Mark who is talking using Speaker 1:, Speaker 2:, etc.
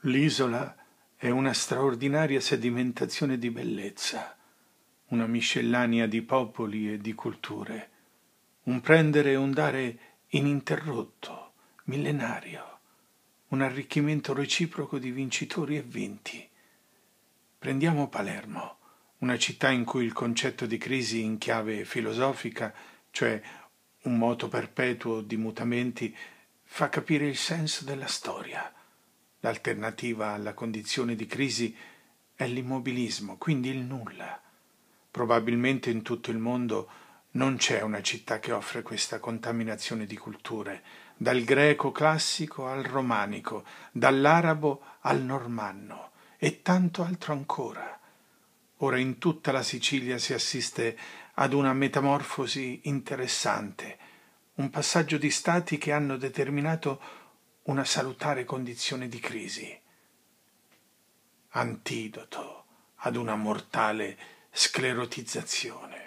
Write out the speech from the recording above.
Speaker 1: L'isola è una straordinaria sedimentazione di bellezza, una miscellanea di popoli e di culture, un prendere e un dare ininterrotto, millenario, un arricchimento reciproco di vincitori e vinti. Prendiamo Palermo, una città in cui il concetto di crisi in chiave filosofica, cioè un moto perpetuo di mutamenti, fa capire il senso della storia. L'alternativa alla condizione di crisi è l'immobilismo, quindi il nulla. Probabilmente in tutto il mondo non c'è una città che offre questa contaminazione di culture, dal greco classico al romanico, dall'arabo al normanno e tanto altro ancora. Ora in tutta la Sicilia si assiste ad una metamorfosi interessante, un passaggio di stati che hanno determinato una salutare condizione di crisi, antidoto ad una mortale sclerotizzazione.